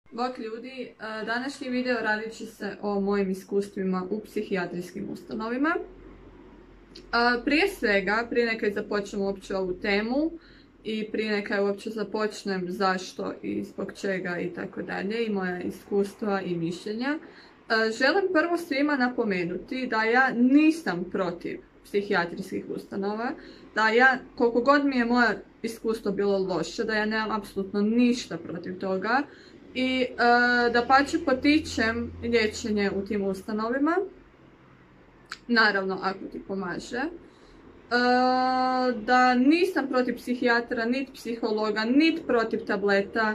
Bok ljudi, današnji video radit će se o mojim iskustvima u psihijatrijskim ustanovima. Prije svega, prije neka započnem uopće ovu temu i prije neka uopće započnem zašto i zbog čega i tako dalje i moja iskustva i mišljenja, želim prvo svima napomenuti da ja nisam protiv psihijatrijskih ustanova, da ja, koliko god mi je moje iskustvo bilo loše, da ja nemam apsolutno ništa protiv toga i dapače potičem liječenje u tim ustanovima, naravno ako ti pomaže. Da nisam protiv psihijatra, niti psihologa, niti protiv tableta,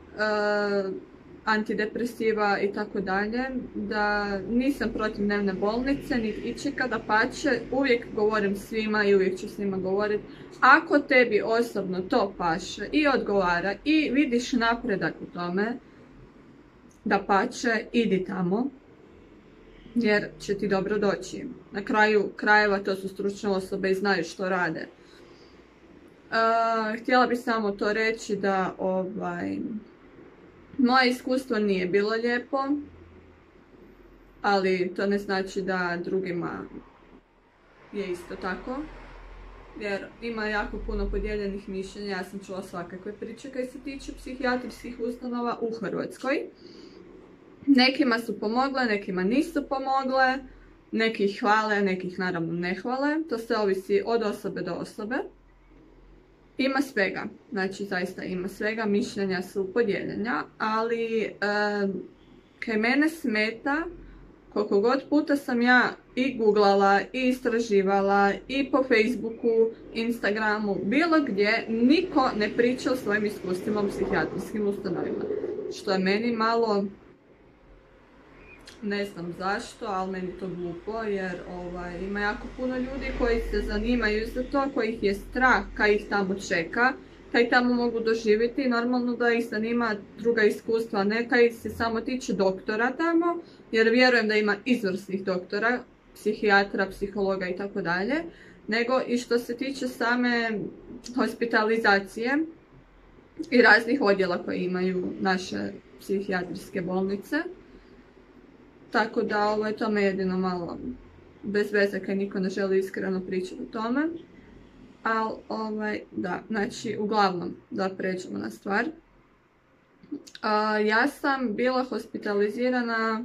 antidepresiva i tako dalje, da nisam protiv dnevne bolnice, niti ičega, dapače, uvijek govorim svima i uvijek ću svima govoriti, ako tebi osobno to paše i odgovara i vidiš napredak u tome, dapače, idi tamo, jer će ti dobro doći. Na kraju krajeva to su stručne osobe i znaju što rade. Htjela bih samo to reći da moje iskustvo nije bilo lijepo, ali to ne znači da drugima je isto tako, jer ima jako puno podijeljenih mišljenja. Ja sam čula svakakve priče koje se tiče psihijatrijskih ustanova u Hrvatskoj. Nekima su pomogle, nekima nisu pomogle, neki ih hvale, neki ih naravno ne hvale. To sve ovisi od osobe do osobe. Ima svega, znači zaista ima svega, mišljenja su podijeljena, ali kaj mene smeta, koliko god puta sam ja i googlala i istraživala i po Facebooku, Instagramu, bilo gdje, niko ne priča o svojim iskustvima u psihijatrijskim ustanovima. Što je meni malo, ne znam zašto, ali meni to glupo, jer ima jako puno ljudi koji se zanimaju za to, kojih je strah kaj ih tamo čeka, kaj tamo mogu doživjeti. Normalno da ih zanima druga iskustva, ne kaj se samo tiče doktora tamo, jer vjerujem da ima izvrsnih doktora, psihijatra, psihologa i tako dalje, nego i što se tiče same hospitalizacije i raznih odjela koje imaju naše psihijatrijske bolnice. Tako da to me jedino malo bez veze kaj niko ne želi iskreno pričati o tome. Ali da, znači uglavnom da pređemo na stvar. Ja sam bila hospitalizirana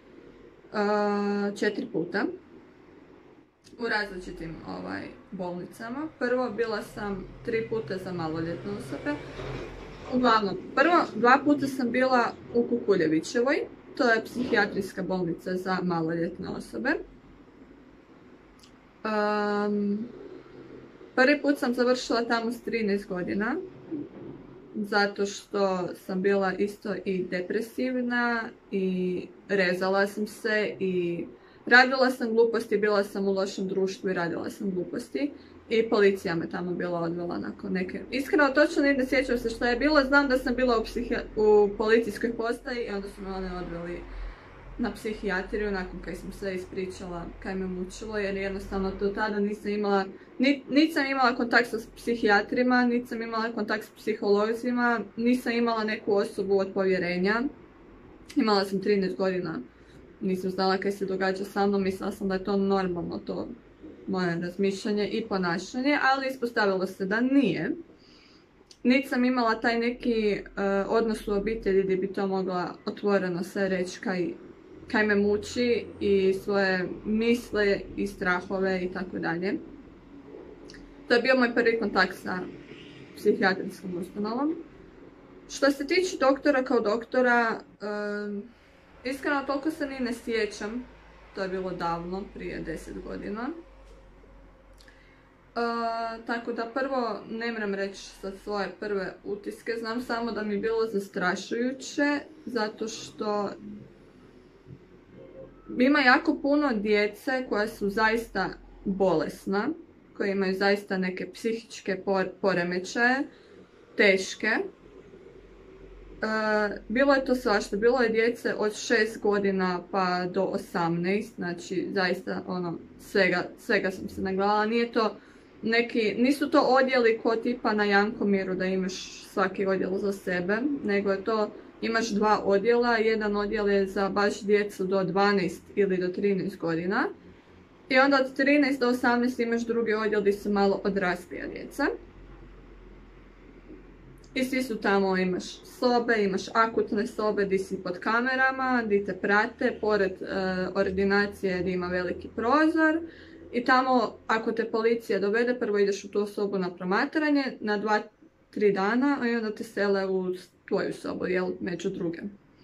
4 puta u različitim bolnicama. Prvo bila sam 3 puta za maloljetne osobe. Uglavnom, prvo 2 puta sam bila u Kukuljevićevoj. To je psihijatrijska bolnica za maloljetne osobe. Prvi put sam završila tamo s 13 godina, zato što sam bila isto i depresivna i rezala sam se i radila sam gluposti, bila sam u lošem društvu i radila sam gluposti. I policija me tamo bila odvela nakon neke... Iskreno, točno ne sjećam se šta je bilo, znam da sam bila u policijskoj postaji i onda su me one odveli na psihijatriju nakon kaj sam sve ispričala kaj me mučilo, jer jednostavno do tada nisam imala, niti sam imala kontakt sa psihijatrima, niti sam imala kontakt s psiholozima, nisam imala neku osobu od povjerenja. Imala sam 13 godina, nisam znala kaj se događa sa mnom, mislila sam da je to normalno, to moje razmišljanje i ponašanje, ali ispostavilo se da nije. Niti sam imala taj neki odnos u obitelji gdje bi to mogla otvoreno sve reći kaj me muči i svoje misle i strahove i tako dalje. To je bio moj prvi kontakt sa psihijatrijskom ustanovom. Što se tiče doktora kao doktora, iskreno toliko se ni ne sjećam, to je bilo davno, prije 10 godina. Tako da prvo ne moram reći sa svoje prve utiske, znam samo da mi je bilo zastrašujuće, zato što ima jako puno djece koja su zaista bolesna, koje imaju zaista neke psihičke poremećaje, teške. Bilo je to svašta, bilo je djece od 6 godina pa do 18, znači zaista svega sam se nagledala. Nisu to odjeli ko tipa na Jankomiru da imaš svaki odjel za sebe, nego je to imaš 2 odjela, jedan odjel je za baš djecu do 12 ili do 13 godina. I onda od 13 do 18 imaš drugi odjel gdje su malo odraslija djeca. I svi su tamo, imaš sobe, imaš akutne sobe gdje si pod kamerama, gdje te prate, pored ordinacije gdje ima veliki prozor. I tamo, ako te policija dovede, prvo ideš u tu sobu na promatranje na 2-3 dana i onda te sele u tvoju sobu, jel, među druge.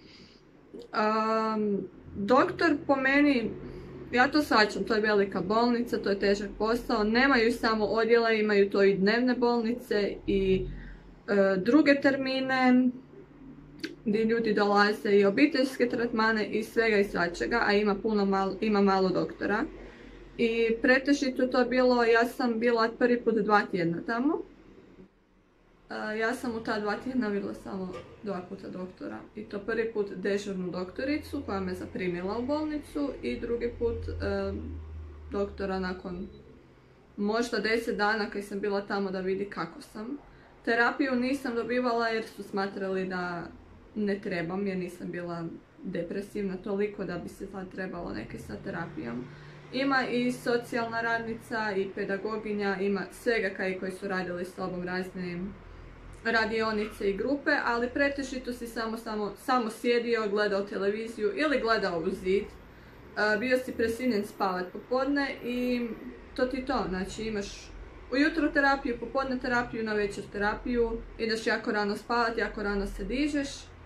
Doktor po meni, ja to shvaćam, to je velika bolnica, to je težak posao, nemaju samo odjela, imaju to i dnevne bolnice i druge termine gdje ljudi dolaze i obiteljske tretmane i svega i svačega, a ima malo doktora. I pretežito to bilo, ja sam bila prvi put 2 tjedna tamo. Ja sam u ta 2 tjedna vidjela samo 2 puta doktora. I to prvi put dežurnu doktoricu koja me zaprimila u bolnicu i drugi put doktora nakon možda 10 dana kad sam bila tamo da vidi kako sam. Terapiju nisam dobivala jer su smatrali da ne trebam jer nisam bila depresivna toliko da bi se sad trebalo neke sa terapijom. Ima i socijalna radnica i pedagoginja, ima svega koji su radili s tobom razne radionice i grupe, ali pretežito si samo sjedio, gledao televiziju ili gledao u zid. Bio si presiljen spavat popodne i to ti to, znači imaš ujutro terapiju, popodne terapiju, na večer terapiju, ideš jako rano spavat, jako rano se dižeš.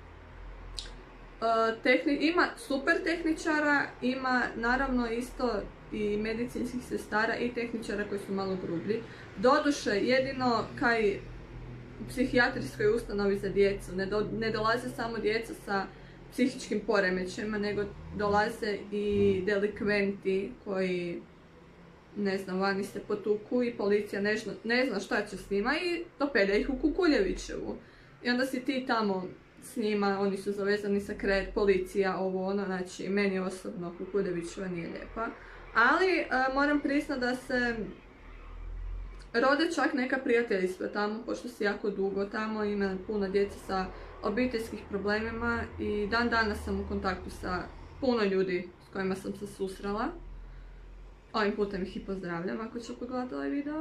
Ima super tehničara, ima naravno isto i medicinskih sestara i tehničara koji su malo grublji. Doduše, jedino kaj u psihijatrijskoj ustanovi za djecu ne dolaze samo djeca sa psihičkim poremećajima, nego dolaze i delikventi koji, ne znam, vani se potuku i policija ne zna šta će s njima i dopelja ih u Kukuljevićevu. I onda si ti tamo s njima, oni su zavezani sa kred, policija, ovo ono, znači meni osobno Kukuljevićeva nije lijepa. Ali moram priznati da se rode čak neka prijateljstva tamo, pošto si jako dugo tamo, ima puno djece sa obiteljskih problemima i dan danas sam u kontaktu sa puno ljudi s kojima sam se susrela. Ovim putem ih i pozdravljam ako će pogledati ovaj video.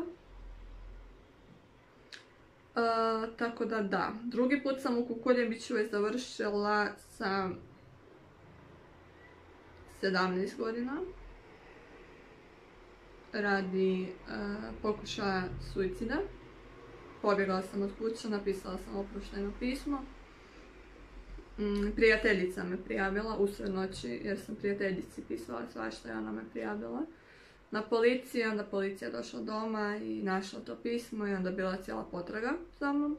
Tako da. Drugi put sam u Kukuljevićevoj završila sa 17 godina. Radi pokušaja suicida. Pobjegla sam od kuće, napisala sam oproštajno pismo. Prijateljica me prijavila usred noći jer sam prijateljici pisala svašta i ona me prijavila na policiji. Onda policija došla doma i našla to pismo i onda bila cijela potraga za mnom.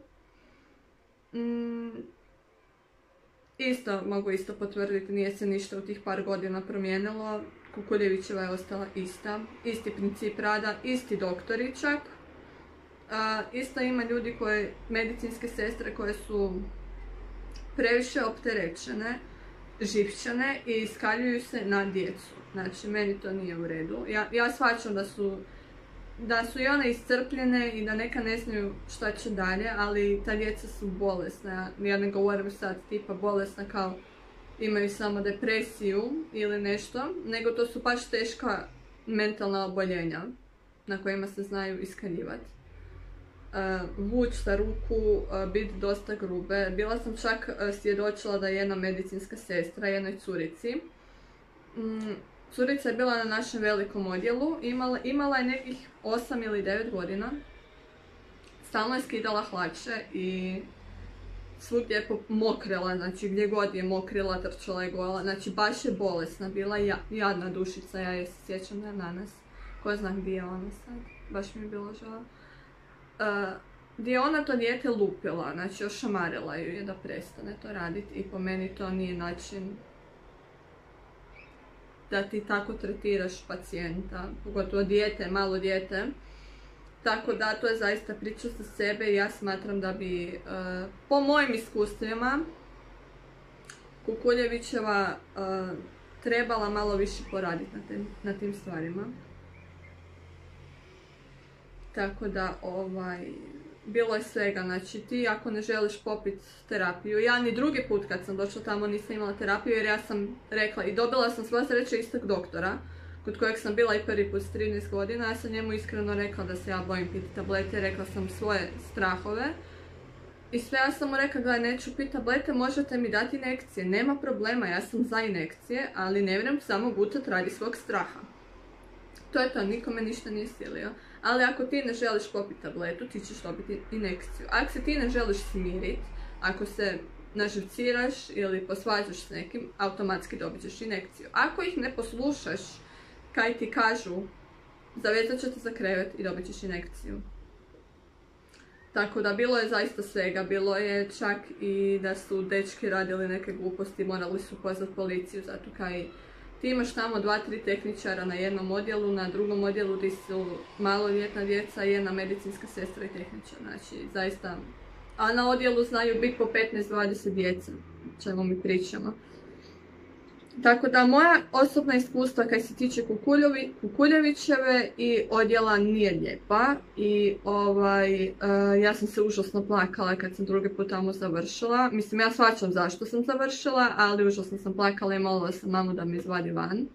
Mogu isto potvrditi, nije se ništa u tih par godina promijenilo. Kukuljevićeva je ostala ista, isti princip rada, isti doktori čak. Isto ima ljudi medicinske sestre koje su previše opterećene, živčane i iskaljuju se na djecu. Znači, meni to nije u redu. Ja shvaćam da su i one iscrpljene i da neka ne znaju šta će dalje, ali ta djeca su bolesna. Ja ne govorim sad tipa bolesna kao imaju samo depresiju ili nešto, nego to su baš teška mentalna oboljenja na kojima se znaju iskaljivati. Vuć sa ruku, biti dosta grube. Bila sam čak svjedočila da je jedna medicinska sestra jednoj curici. Curica je bila na našem velikom odjelu, imala je nekih 8 ili 9 godina. Stalno je skidala hlače i svugdje je mokrila, znači gdje god je mokrila, trčala je gola, znači baš je bolesna, bila jadna dušica, ja je se sjećam da je danas. Ko zna gdje je ona sad, baš mi je bilo žao. Gdje je ona to dijete lupila, znači ošamarila ju je da prestane to raditi i po meni to nije način da ti tako tretiraš pacijenta, pogotovo dijete, malo dijete. Tako da, to je zaista priča sa sebe i ja smatram da bi, po mojim iskustvima, Kukuljevićeva trebala malo više poraditi na tim stvarima. Tako da, bilo je svega, znači ti ako ne želiš popiti terapiju, ja ni drugi put kad sam došla tamo nisam imala terapiju jer ja sam rekla i dobila sam sva sreća istog doktora kod kojeg sam bila i prvi put s 13 godina, ja sam njemu iskreno rekla da se ja bojim piti tablete, rekla sam svoje strahove i sve ja sam mu rekla, gledaj, neću piti tablete, možete mi dati injekcije, nema problema, ja sam za injekcije, ali ne vrem samo gutat radi svog straha. To je to, nikome ništa nije silio. Ali ako ti ne želiš popiti tabletu, ti ćeš dobiti injekciju. Ako se ti ne želiš smiriti, ako se naživciraš ili posvađaš s nekim, automatski dobit ćeš injekciju. Ako ih ne poslušaš, kaj ti kažu, zavezat će te za krevet i dobit ćeš injekciju. Tako da bilo je zaista svega, bilo je čak i da su dečki radili neke gluposti, morali su pozvati policiju, zato kaj ti imaš tamo 2-3 tehničara na jednom odjelu, na drugom odjelu gdje su maloljetna djeca i jedna medicinska sestra i tehničar, znači zaista, a na odjelu znaju biti po 15-20 djeca, čemu mi pričamo. Tako da moja osobna iskustva kaj se tiče Kukuljevićeve i odjela nije lijepa i ja sam se užasno plakala kad sam drugi put tamo završila. Mislim, ja shvaćam zašto sam završila, ali užasno sam plakala i molila sam mamu da me izvadi van.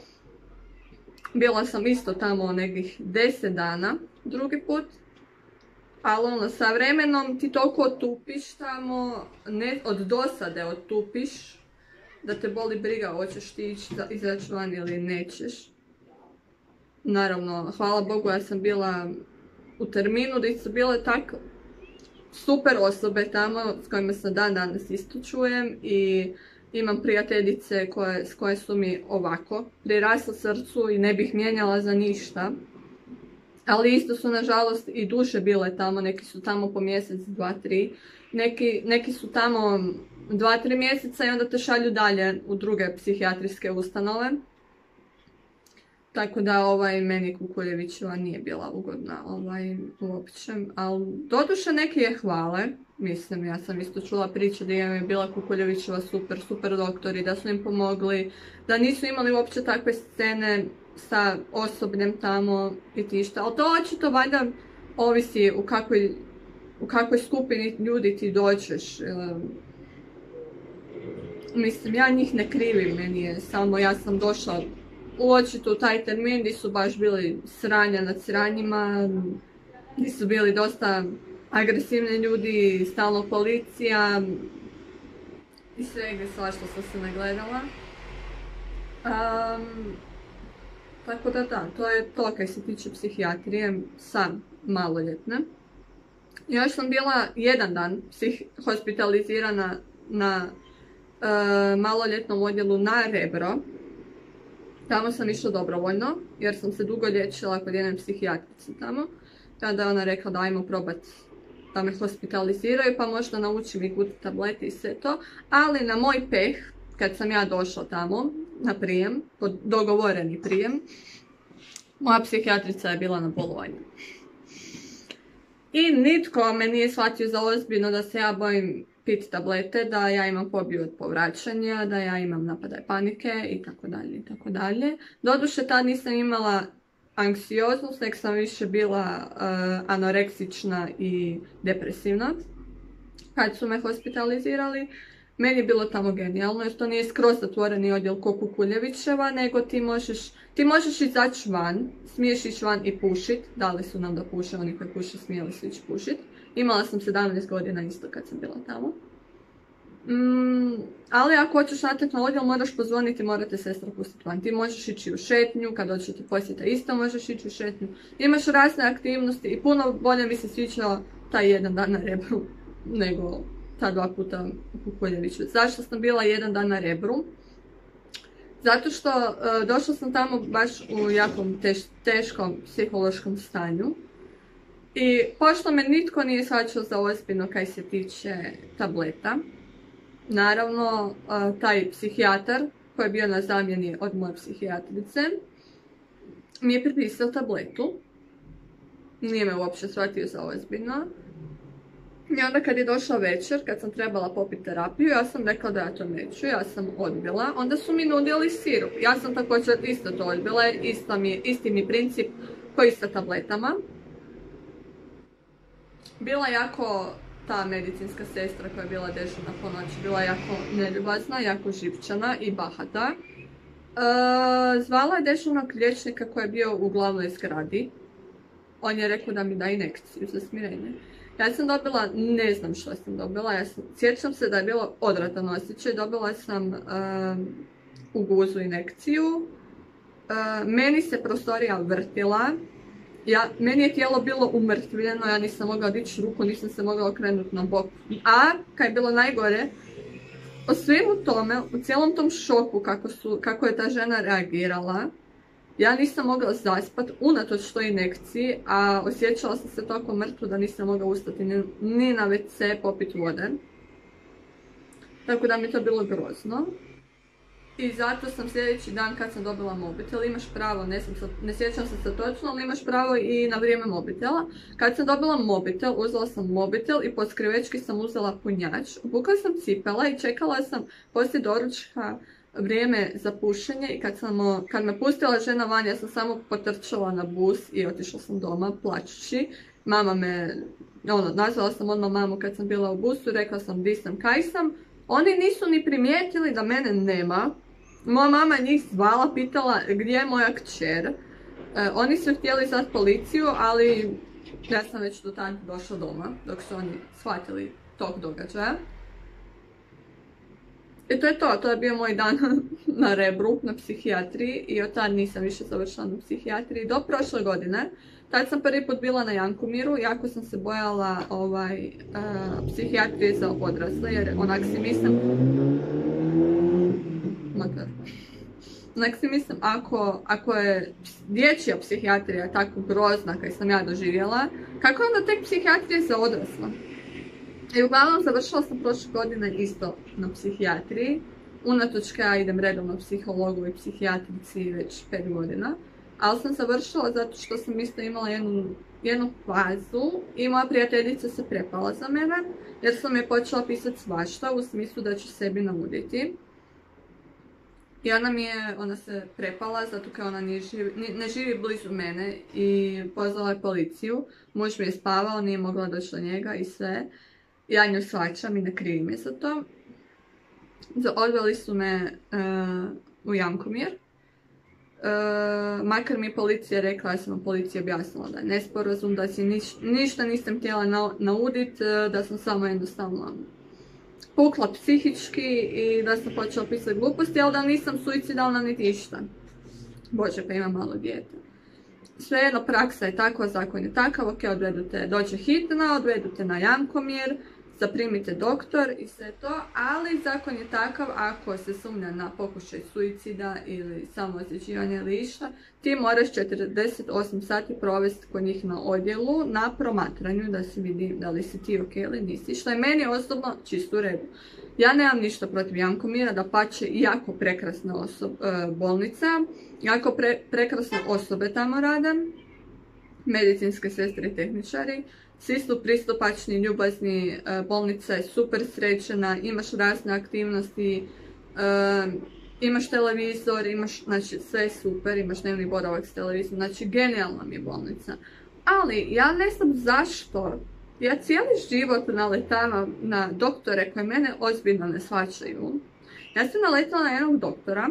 Bila sam isto tamo nekih 10 dana drugi put, ali sa vremenom ti toliko otupiš tamo, ne od dosade otupiš, da te boli briga hoćeš ti izaći van ili nećeš. Naravno, hvala Bogu, ja sam bila u terminu gdje su bile tako super osobe tamo s kojima se dan danas isto čujem i imam prijateljice koje su mi ovako prirasle srcu i ne bih mijenjala za ništa. Ali isto su nažalost i duše bile tamo, neki su tamo po mjesec, 2, 3, neki su tamo 2-3 mjeseca i onda te šalju dalje u druge psihijatrijske ustanove. Tako da meni Kukuljevićeva nije bila ugodna uopće. Ali doduše neki je hvale. Mislim, ja sam isto čula priče da je bila Kukuljevićeva super doktori, da su im pomogli, da nisu imali uopće takve scene sa osobljem tamo i tišta. Ali to očito valjda ovisi u kakvoj skupini ljudi ti dođeš. Mislim, ja njih ne krivim, meni je samo, ja sam došla očito u taj termin gdje su baš bili sranja nad sranjima, gdje su bili dosta agresivni ljudi, stalno policija i svega svašta sam se nagledala. Tako da, to je to kaj se tiče psihijatrije sa maloljetne. Još sam bila jedan dan hospitalizirana na maloljetnom odjelu na Rebro. Tamo sam išla dobrovoljno jer sam se dugo liječila kod jedne psihijatrice tamo. Tada je ona rekla da ajmo probati da me hospitaliziraju pa možda naučim i gutati tablete i sve to. Ali na moj peh, kad sam ja došla tamo na prijem, dogovoreni prijem, moja psihijatrica je bila na bolovanju. I nitko me nije shvatio za ozbiljno da se ja bojim piti tablete, da ja imam fobiju od povraćanja, da ja imam napadaj panike i tako dalje. Doduše tad nisam imala anksioznost, nek sam više bila anoreksična i depresivna. Kad su me hospitalizirali, meni je bilo tamo genijalno jer to nije skroz zatvoreni odjel ko Kukuljevićeva, nego ti možeš izaći van, smiješ ići van i pušit, dali su nam da puše, oni koji puše smijeli su ići pušit. Imala sam 17 godina isto kad sam bila tamo. Ali ako hoćeš natrag na odjel, moraš pozvoniti, morate sestra pustiti van. Ti možeš ići u šetnju, kad dođete posjeta isto možeš ići u šetnju. Imaš razne aktivnosti i puno bolje mi se sviđao taj jedan dan na Rebru nego ta 2 puta u Kukuljeviću. Zašto sam bila jedan dan na Rebru? Zato što došla sam tamo baš u jakom teškom psihološkom stanju. I pošto me nitko nije shvaćao za ozbiljno kaj se tiče tableta, naravno taj psihijatar koji je bio na zamjeni od moje psihijatrice mi je pripisao tabletu. Nije me uopće shvatio za ozbiljno. I onda kad je došla večer, kad sam trebala popiti terapiju, ja sam rekla da ja to neću, ja sam odbila. Onda su mi nudili sirup. Ja sam također isto to odbila, isti mi princip koji sa tabletama. bila jako, ta medicinska sestra koja je bila dežurna po noći, bila jako neljubazna, jako živčana i bahata. Zvala je dežurnog liječnika koji je bio u glavnoj zgradi. On je rekao da mi da injekciju za smirenje. Ja sam dobila, ne znam što sam dobila, sjećam se da je bilo odvratan osjećaj, dobila sam u guzu injekciju. Meni se prostorija vrtila, meni je tijelo bilo umrtvljeno, ja nisam mogla dići ruku, nisam se mogla okrenuti na bok. A kad je bilo najgore, o svemu tome, u cijelom tom šoku kako je ta žena reagirala, ja nisam mogla zaspat unatoč toj injekciji, a osjećala sam se toliko mrtvo da nisam mogla ustati ni na WC popiti vode. Tako da mi je to bilo grozno. I zato sam sljedeći dan kad sam dobila mobitel, imaš pravo, ne sjećam se sad točno, ali imaš pravo i na vrijeme mobitela. Kad sam dobila mobitel, uzela sam mobitel i pod skrivečki sam uzela punjač. Obukla sam cipela i čekala sam poslije doručka vrijeme za pušenje i kad me pustila žena van, ja sam samo potrčala na bus i otišla sam doma plačući. Mama me, nazvala sam odmah mamu kad sam bila u busu, rekla sam di sam, kaj sam. Oni nisu ni primijetili da mene nema. Moja mama njih zvala, pitala gdje je moja kćer. Oni su htjeli zvati policiju, ali ja sam već do tad došla doma, dok su oni shvatili tog događaja. I to je to, to je bio moj dan na Rebru, na psihijatriji, i od tad nisam više završila na psihijatriji do prošle godine. Tad sam prvi put bila na Jankomiru, jako sam se bojala psihijatrije za odrasle, jer onak si mislim, ako je dječja psihijatrija tako grozna kaj sam ja doživjela, kako je onda tek psihijatrija za odrasle? I uglavnom završila sam prošle godine isto na psihijatriji, unatoč kad ja idem redovno psihologu i psihijatrici već 5 godina. Ali sam završila zato što sam isto imala jednu fazu i moja prijateljica se prepala za mene, jer sam je počela pisati svašta u smislu da ću sebi nauditi. I ona se prepala zato kad ona ne živi blizu mene i pozvala je policiju. Muž mi je spavao, nije mogla doći do njega i sve. Ja nju shvaćam i ne krivim je za to. Odveli su me u Jankomir. Makar mi policija rekla, ja sam vam policiji objasnila da je nesporazum, da si ništa nisam htjela naudit, da sam samo jednostavno pukla psihički i da sam počela pisati gluposti, ali da nisam suicidalna niti išta. Bože, pa imam malo dijete. Svejedno, praksa je takva, zakon je takav, ok, dođe hitna, odvedu te na Jankomir, zaprimite doktor i sve to, ali zakon je takav, ako se sumnja na pokušaj suicida ili samoozljeđivanja ili išta, ti moraš 48 sati provesti kod njih na odjelu na promatranju da se vidi da li si ti ok ili nisi, što je meni osobno čisto u redu. Ja nemam ništa protiv Jankomira, dapače, jako prekrasna bolnica, jako prekrasne osobe tamo rade, medicinske sestre i tehničari. Svi su pristupačni, ljubazni, bolnica je super sređena, imaš razne aktivnosti, imaš televizor, znači sve je super, imaš dnevni boravak s televizorom, znači genijalna mi je bolnica. Ali ja ne znam zašto, ja cijeli život naletavam na doktore koji mene ozbiljno ne shvaćaju. Ja sam naletala na jednog doktora,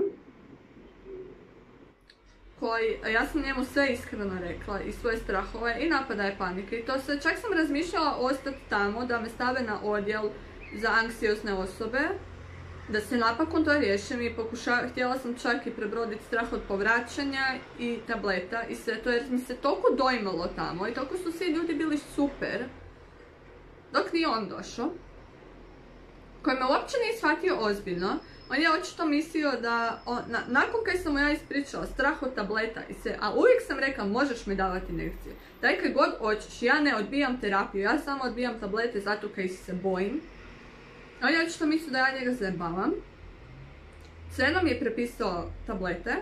ja sam njemu sve iskreno rekla i svoje strahove i napadaje panike i to sve. Čak sam razmišljala ostati tamo da me stave na odjel za anksiozne osobe, da se napokon to riješim i htjela sam čak i prebroditi strah od povraćanja i tableta i sve to, jer mi se toliko dojmalo tamo i toliko su svi ljudi bili super, dok nije on došao, koji me uopće nije shvatio ozbiljno. On je očito mislio da, nakon kad sam mu ja ispričala strah od tableta i sve, a uvijek sam rekla možeš mi davati injekcije. Daj kad god hoćeš, ja ne odbijam terapiju, ja samo odbijam tablete zato kad se bojim. On je očito mislio da ja njega zajebavam. Svejedno mi je prepisao tablete.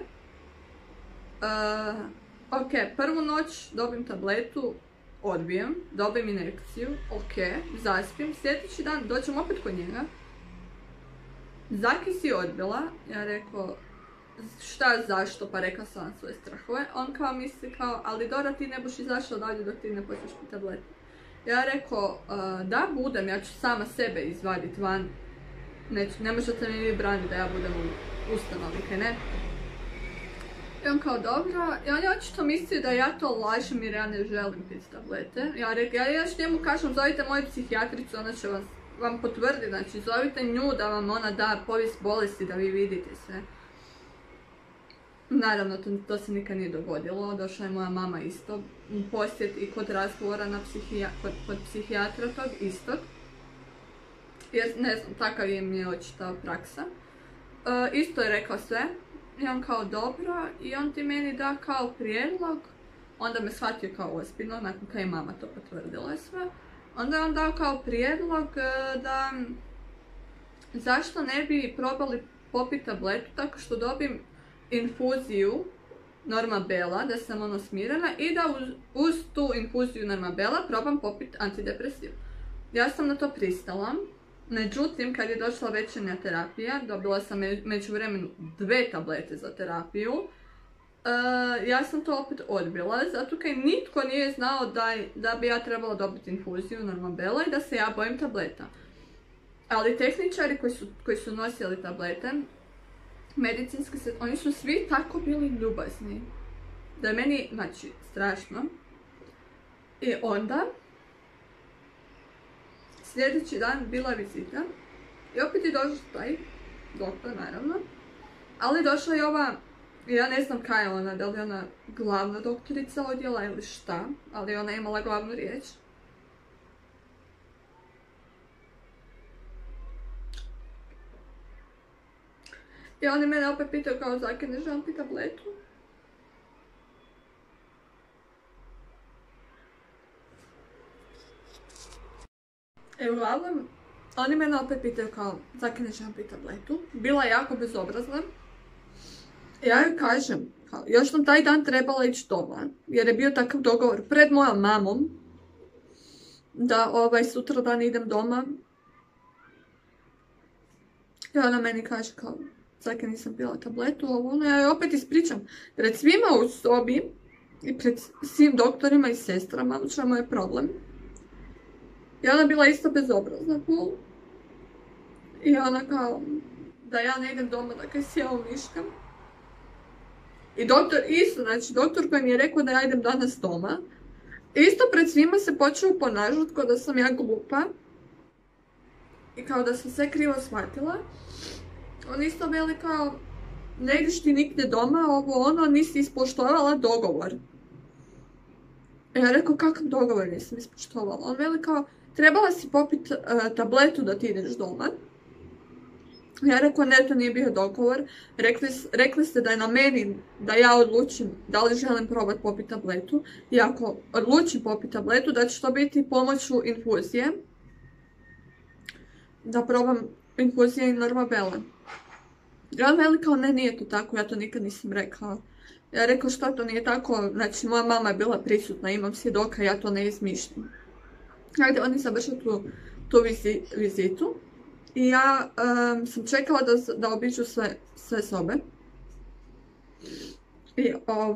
Ok, prvu noć dobim tabletu, odbijem, dobijem injekciju, ok, zaspim, sljedeći dan dođem opet kod njega. Zaki si odbila, ja rekao, šta, zašto, pa rekla sam vam svoje strahove. On kao misli kao, ali Dora ti ne boš izašla dalje dok ti ne počneš po tablete. Ja rekao, da budem, ja ću sama sebe izvaditi van. Ne možete mi vi braniti da ja budem u ustanovi, kaj ne? I on kao, dobro, i on je očito mislio da ja to lažem jer ja ne želim piti tablete. Ja još njemu kažem, zovite moju psihijatricu, ona će vam potvrditi, znači zovite nju da vam ona da povijest bolesti da vi vidite sve. Naravno, to se nikad nije dogodilo, došla je moja mama isto u posjet i kod razgovora kod psihijatra tog istog. Jer ne znam, takav je mi je očita praksa. Isto je rekao sve. I on kao dobro, i on ti meni da kao prijedlog, onda me shvatio kao ozbiljno, nakon kad je mama to potvrdila sve. Onda je on dao kao prijedlog da zašto ne bi probali popiti tabletu tako što dobim infuziju Normabela, da sam ono smirena i da uz tu infuziju Normabela probam popiti antidepresiv. Ja sam na to pristala. Međutim, kad je došla večernja terapija, dobila sam međuvremenu 2 tablete za terapiju, ja sam to opet odbila, zato kaj nitko nije znao da bi ja trebala dobiti infuziju Normabela i da se ja bojim tableta. Ali tehničari koji su nosili tablete, medicinski oni su svi tako bili ljubazni. Da je meni, znači, strašno. I onda sljedeći dan bila vizita i opet je došao taj doktor, naravno, ali došla je ova, ja ne znam kaj je ona, da li je ona glavna doktorica odjela ili šta, ali ona je imala glavnu riječ. I on je mene opet pitao kao zakaj ne želim piti tabletu. I uglavnom, oni mene opet pitaju kao, zakaj ne želim piti tabletu. Bila je jako bezobrazna. Ja joj kažem, kao, još sam taj dan trebala ići doma, jer je bio takav dogovor pred mojom mamom, da sutra dan idem doma. I ona meni kaže kao, zakaj nisam pila tabletu, ja joj opet ispričam pred svima u sobi i pred svim doktorima i sestrama, u čemu je problem. I ona bila isto bezobrazna pol. I ona kao, da ja ne idem doma, da kaj sjeo miškam. I doktor isto, znači doktor koji mi je rekao da ja idem danas doma, isto pred svima se počeo ponašati kao da sam ja glupa. I kao da sam sve krivo shvatila. On isto veli kao, ne ideš ti nigdje doma, nisi ispoštovala dogovor. Ja rekao, kakav dogovor nisam ispoštovala? On veli kao, trebala si popiti tabletu da ti ideš doma. Ja rekao, ne, to nije bio dogovor. Rekli ste da je na meni da ja odlučim da li želim probati popiti tabletu. I ako odlučim popiti tabletu, da će to biti pomoću infuzije. Da probam infuzije i Normabela. I on veli kao, ne, nije to tako, ja to nikad nisam rekao. Ja rekao, šta to nije tako, znači moja mama je bila prisutna, imam svjedoka, ja to ne izmišljam. Ajde, oni završili tu vizitu i ja sam čekala da obiđu sve sobe. I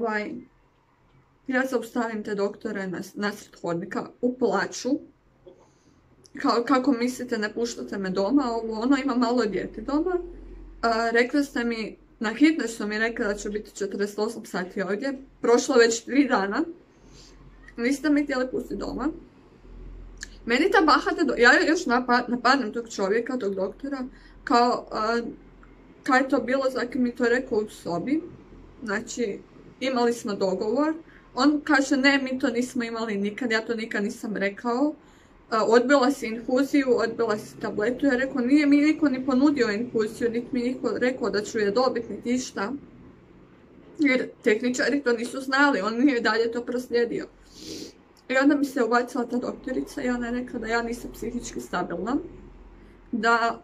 ja zaustavim te doktore nasred hodnika u plaću. Kako mislite, ne puštate me doma, ima malo dijete doma. Rekli ste mi, na hitnoj su mi rekli da će biti 48 sati ovdje. Prošlo već 3 dana. Niste mi htjeli pustiti doma. Meni ta bahata, ja još napadnem tog čovjeka, tog doktora, kao, kaj je to bilo, zakaj mi to rekao u sobi. Znači, imali smo dogovor. On kaže, ne, mi to nismo imali nikad, ja to nikad nisam rekao. Odbila si infuziju, odbila si tabletu. Ja rekao, nije mi niko ni ponudio infuziju, niti mi niko rekao da ću je dobiti, niti išta. Jer tehničari to nisu znali, on nije dalje to proslijedio. I onda mi se ubacila ta doktorica i ona je rekla da ja nisam psihički stabilna. Da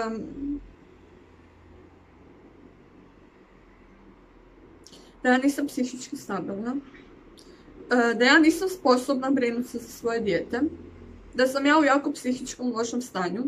ja nisam psihički stabilna. Da ja nisam sposobna brinuti se za svoje dijete. Da sam ja u jako psihičkom lošem stanju.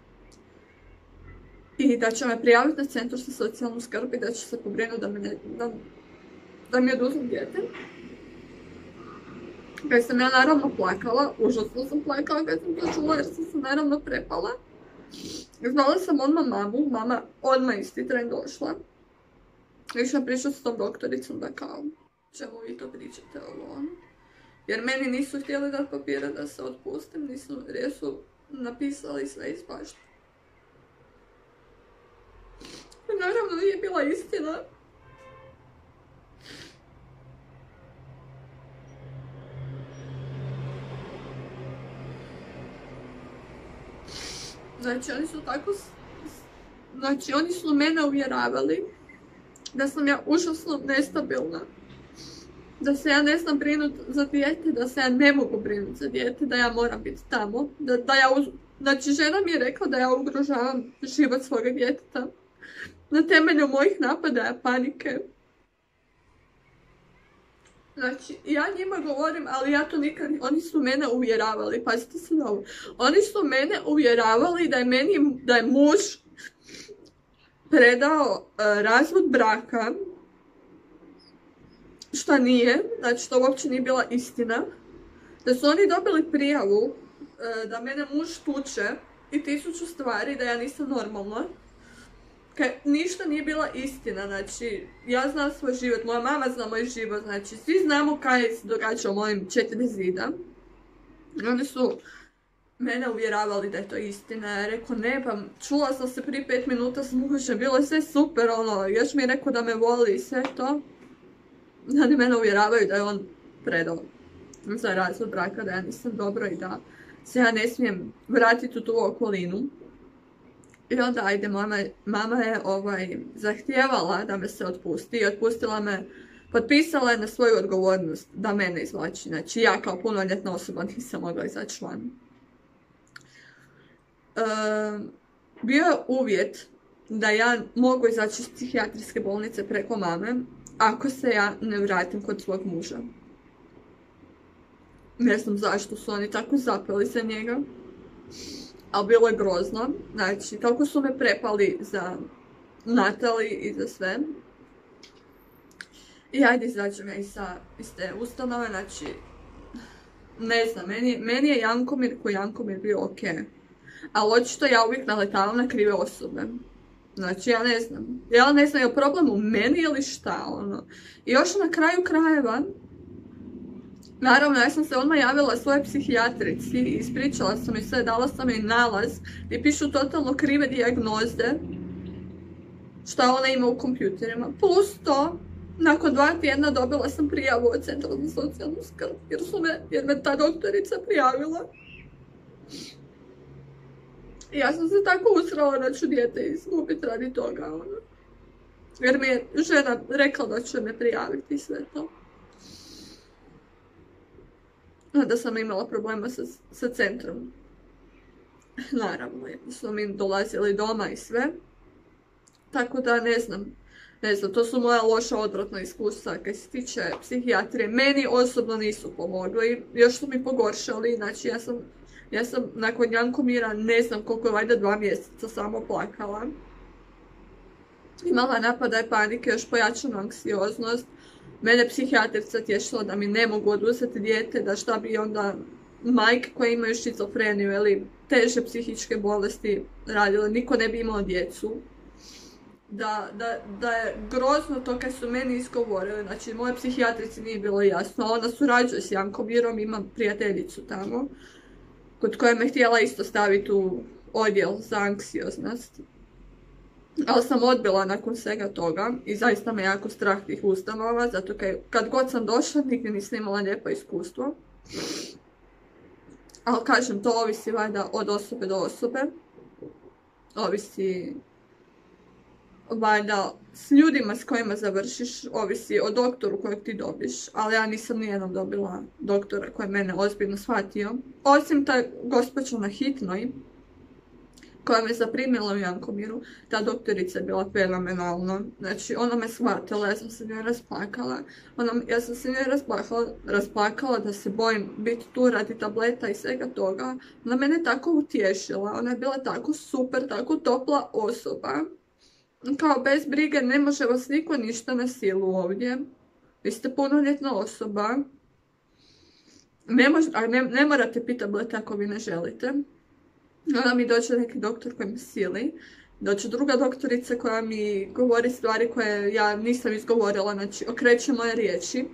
I da će me prijaviti na centar za socijalnu skrb i da će se pobrinuti da mi oduzmu dijete. Kad sam ja naravno plakala, užasno sam plakala kad sam to čula jer sam se naravno prepala. Znala sam odmah mamu, mama odmah isti tren došla. Išla pričati s tom doktoricom da kao, čemu vi to pričate ovo ono. Jer meni nisu htjeli dati papira da se otpustim, jer su napisali sve ispašta. Naravno nije bila istina. Znači oni su tako, znači oni su mene uvjeravali da sam ja užasno nestabilna. Da se ja ne znam brinuti za dijete, da se ja ne mogu brinuti za dijete, da ja moram biti tamo. Znači žena mi je rekla da ja ugrožavam život svoga djeteta. Na temelju mojih napadaja panike. Znači, ja njima govorim, ali ja to nikad, oni su mene uvjeravali, pazite se na ovo. Oni su mene uvjeravali da je muž predao razvod braka, što nije, znači to uopće nije bila istina. Da su oni dobili prijavu da mene muž tuče i 1000 stvari, da ja nisam normalna. Ništa nije bila istina, znači, ja znam svoj život, moja mama zna moj život, znači, svi znamo kaj se događa u mojim 4 zida. Oni su mene uvjeravali da je to istina, ja rekao ne, pa čula sam se prije 5 minuta s mužem, bilo je sve super, ono, još mi je rekao da me voli i sve to. Oni mene uvjeravaju da je on predao za razvod braka, da ja nisam dobro i da se ja ne smijem vratiti u tu okolinu. I onda, ajde, mama je zahtijevala da me se otpusti i otpustila me, potpisala je na svoju odgovornost da mene izvlači. Znači, ja kao punoljetna osoba nisam mogla izaći van. Bio je uvjet da ja mogu izaći iz psihijatrijske bolnice preko mame ako se ja ne vratim kod svog muža. Ne znam zašto su oni tako zapeli za njega. Ali bilo je grozno, znači, toliko su me prepali za Natali i za sve. I ajde izađem ja iz te ustanove, znači, ne znam, meni je Jankomir ko Jankomir bio ok. Ali očito ja uvijek naletavam na krive osobe. Znači, ja ne znam, je li problem u meni ili šta, ono. I još na kraju krajeva, naravno, ja sam se odmah javila svojoj psihijatrici i ispričala sam joj sve, dala sam joj nalaz gdje pišu totalno krive dijagnoze šta ona ima u kompjuterima. Plus to, nakon 2 tjedna dobila sam prijavu od Centra za socijalnu skrb jer me ta doktorica prijavila. I ja sam se tako usrala da ću dijete izgubiti radi toga, ono. Jer mi je žena rekla da će me prijaviti i sve to. Da sam imala problema sa centrom. Naravno, jer su mi dolazili doma i sve. Tako da ne znam, to su moja loša odvratna iskustva kad se tiče psihijatrije. Meni osobno nisu pomogli, još su mi pogoršali, znači ja sam nakon Jankomira ne znam koliko je, valjda 2 mjeseca samo plakala. Imala napadaje panike, još pojačanu anksioznost. Mene psihijatrica tješila da mi ne mogu oduzeti dijete, da šta bi onda majke koje imaju šizofreniju ili teže psihičke bolesti radile, niko ne bi imao djecu. Da je grozno to kad su meni izgovorili, znači moje psihijatrici nije bilo jasno, ona surađuje s Jankomirom, imam prijateljicu tamo, kod koje me htjela isto staviti u odjel za anksioznost. Ali sam odbila nakon svega toga i zaista me jako strah tih ustanova, zato kad god sam došla nigdje nisam imala lijepo iskustvo. Ali kažem, to ovisi valjda od osobe do osobe. Ovisi valjda s ljudima s kojima završiš, ovisi o doktoru kojeg ti dobiš. Ali ja nisam nijednom dobila doktora koji je mene ozbiljno shvatio. Osim taj gospođa na hitnoj, koja me zaprimila u Jankomiru, ta doktorica je bila fenomenalna. Znači, ona me shvatila, ja sam se njoj rasplakala. Rasplakala da se bojim biti tu radi tableta i svega toga. Ona mene tako utješila, ona je bila tako super, tako topla osoba. Kao bez brige, ne može vas niko ništa na silu ovdje. Vi ste punoljetna osoba. Ne morate piti tablete ako vi ne želite. Onda mi dođe neki doktor koji mi sili. Dođe druga doktorica koja mi govori stvari koje ja nisam izgovorila, znači okreće moje riječi.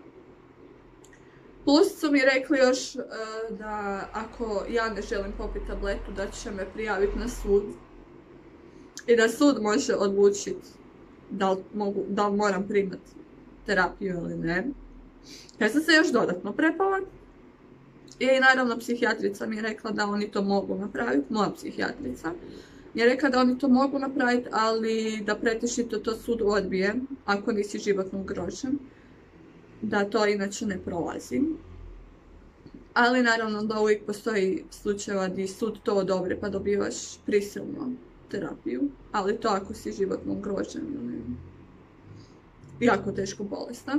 Plus su mi rekli još da ako ja ne želim popiti tabletu, da će me prijaviti na sud. I da sud može odlučiti da li moram primati terapiju ili ne. Ja sam se još dodatno prepala. I naravno psihijatrica mi je rekla da oni to mogu napraviti, moja psihijatrica. Je rekla da oni to mogu napraviti, ali da pretešito to sud odbije ako nisi životno ugrožen. Da to inače ne prolazi. Ali naravno da uvijek postoji slučajeva gdje sud to odobri pa dobivaš prisilno terapiju. Ali to ako si životno ugrožen ili jako teško bolestan.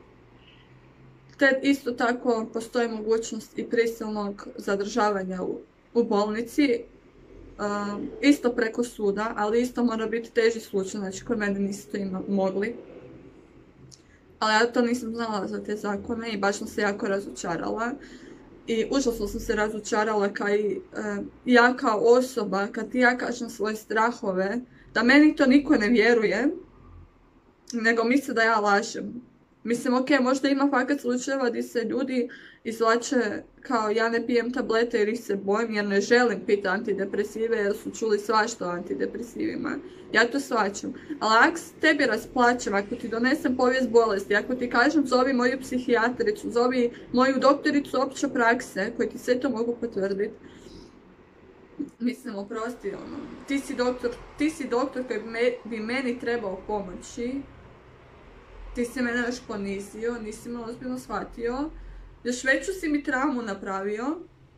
Te isto tako postoji mogućnost i prisilnog zadržavanja u bolnici. Isto preko suda, ali isto mora biti teži slučaj, znači kod mene nisu to mogli. Ali ja to nisam znala za te zakone i baš sam se jako razočarala. I užasno sam se razočarala ja kao osoba, kad ja kažem svoje strahove, da meni to niko ne vjeruje, nego misle da ja lažem. Mislim, ok, možda ima fakat slučajeva gdje se ljudi izvlače kao ja ne pijem tablete jer ih se bojim, jer ne želim piti antidepresive jer su čuli svašta o antidepresivima. Ja to shvaćam. Ali ako tebi rasplačem, ako ti donesem povijest bolesti, ako ti kažem zovi moju psihijatricu, zovi moju doktoricu opće prakse, koji ti sve to mogu potvrditi. Mislim, oprosti, ti si doktor koji bi meni trebao pomoći. Ti si mene još ponizio, nisi me ozbiljno shvatio. Još veću si mi traumu napravio.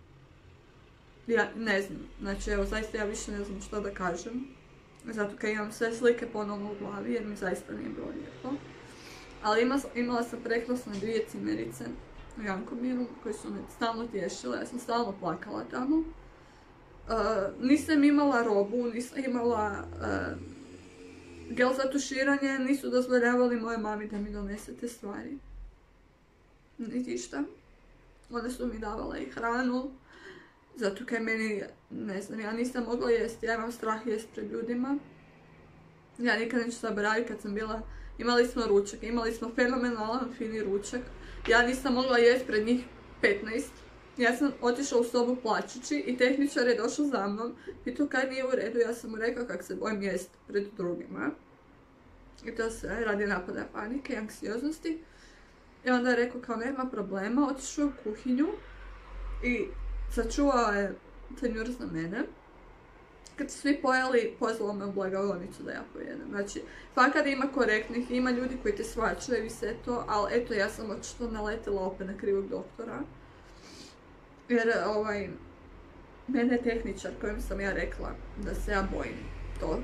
Ja ne znam, znači evo zaista ja više ne znam što da kažem. Zato kad imam sve slike ponovno u glavi jer mi zaista nije bilo lijepo. Ali imala sam prekrasne 2 cimerice u Jankomiru koji su me stalno tješile, ja sam stalno plakala tamo. Nisam imala robu, nisam imala gel za tuširanje, nisu dozvoljavali moje mami da mi donese te stvari. Niti šta. One su mi davale i hranu, zato kaj meni, ne znam, ja nisam mogla jesti, ja imam strah jesti pred ljudima. Ja nikad neću zaboraviti kad sam bila, imali smo ručak, imali smo fenomenalan fini ručak. Ja nisam mogla jesti pred njih 15. Ja sam otišla u sobu plačući i tehničar je došao za mnom, pitao kaj nije u redu, ja sam mu rekla kak se bojim jesti pred drugima. I to sve radi napada panike i anksioznosti. I onda je rekao kao nema problema, otišao u kuhinju i sačuvao je tanjur za mene. Kad su svi pojeli, pozvao me u blagovaonicu da ja pojedem. Znači, fakat ima korektnih, ima ljudi koji te shvaćaju i sve to, ali eto ja sam očito naletila opet na krivog doktora. Jer mene je tehničar kojem sam ja rekla da se ja bojim tog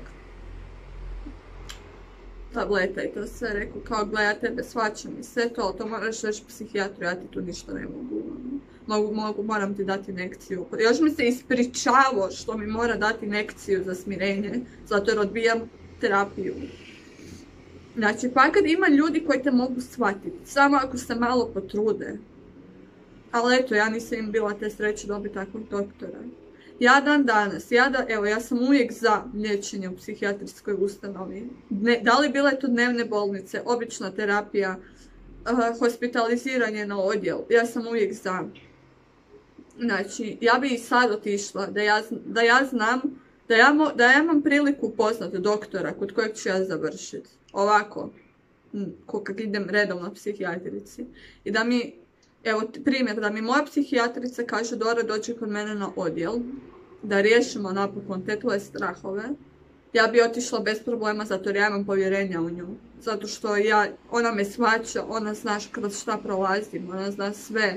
tableta i to sve rekao kao gle ja tebe shvaćam i sve to, ali to moraš reći psihijatru, ja ti tu ništa ne mogu. Moram ti dati nekciju. Još mi se ispričavao što mi mora dati nekciju za smirenje, zato jer odbijam terapiju. Znači, pa kad ima ljudi koji te mogu shvatiti, samo ako se malo potrude. Ali eto, ja nisam im bila te sreće dobiti takvog doktora. Ja dan danas, ja sam uvijek za liječenje u psihijatrijskoj ustanovi. Da li bile to dnevne bolnice, obična terapija, hospitaliziranje na odjel, ja sam uvijek za. Znači, ja bi i sad otišla, da ja znam, da ja imam priliku upoznati doktora kod kojeg ću ja završiti. Ovako, kak idem redovno psihijatrici. I da mi, evo primjer, da mi moja psihijatrica kaže Dora dođe kod mene na odjel, da riješimo napokon te tvoje strahove. Ja bi otišla bez problema zato jer ja imam povjerenja u nju. Zato što ona me shvaća, ona zna kroz šta prolazim, ona zna sve.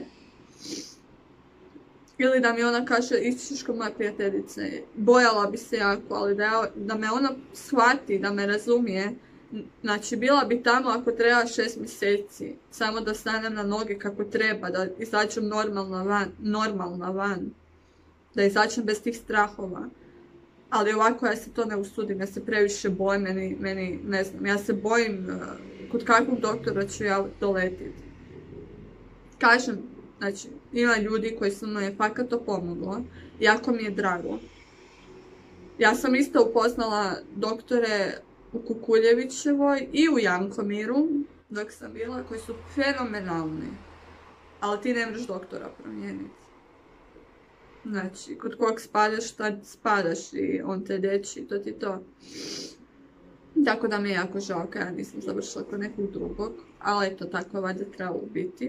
Ili da mi ona kaže, istiš kod moje prijateljice, bojala bi se jako, ali da me ona shvati, da me razumije. Znači, bila bi tamo ako treba 6 mjeseci, samo da stanem na noge kako treba, da izađem normalna van, da izađem bez tih strahova. Ali ovako ja se to ne usudim, ja se previše bojim, meni ne znam, ja se bojim kod kakvog doktora ću ja doletiti. Kažem, Znači, ima ljudi koji su me fakat to pomoglo. Jako mi je drago. Ja sam isto upoznala doktore u Kukuljevićevoj i u Jankomiru, dok sam bila, koji su fenomenalni. Ali ti ne možeš doktora promijeniti. Znači, kod kog spadaš, tad spadaš i on te liječi, to ti to. Tako da mi je jako žao kad ja nisam završila kod nekog drugog, ali eto, tako valjda trebalo biti.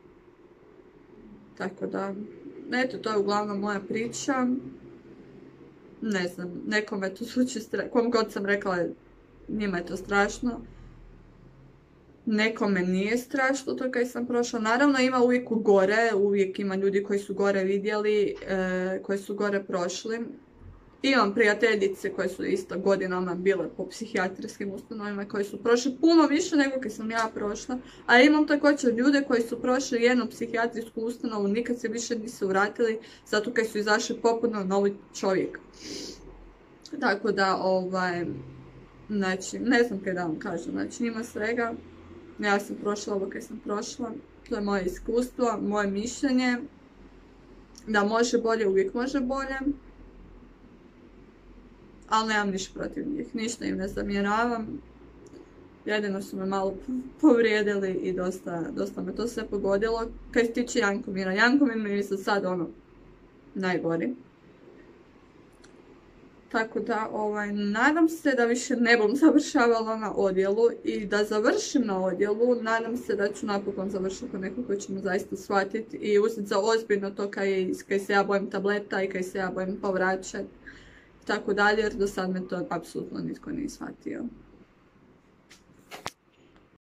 Tako da, eto, to je uglavnom moja priča. Ne znam, nekome to zvuči strašno, kom god sam rekla, njima je to strašno. Nekome nije strašno to kad sam prošla. Naravno ima uvijek gore, uvijek ima ljudi koji su gore vidjeli, koji su gore prošli. Imam prijateljice koje su isto godinama bile po psihijatrijskim ustanovima koji su prošli puno više nego kad sam ja prošla. A imam također ljude koji su prošli jednu psihijatrijsku ustanovu, nikad se više nisu vratili, zato kad su izašli potpuno novi čovjek. Tako da, znači, ne znam kaj da vam kažem, znači ima svega. Ja sam prošla ovo kaj sam prošla, to je moje iskustvo, moje mišljenje, da može bolje, uvijek može bolje. Ali nemam ništa protiv njih, ništa im ne zamjeravam. Jedino su me malo povrijedili i dosta me to sve pogodilo. Kad se tiče Jankomira, Jankomir mi je sad najgori. Tako da, nadam se da više ne bom završavala na odjelu i da završim na odjelu, nadam se da ću napokon završiti kod nekog koji će me zaista shvatiti i uzeti za ozbiljno to kaj se ja bojim tableta i kaj se ja bojim povraćati. Tako dalje, jer do sad me to apsolutno nitko nije shvatio.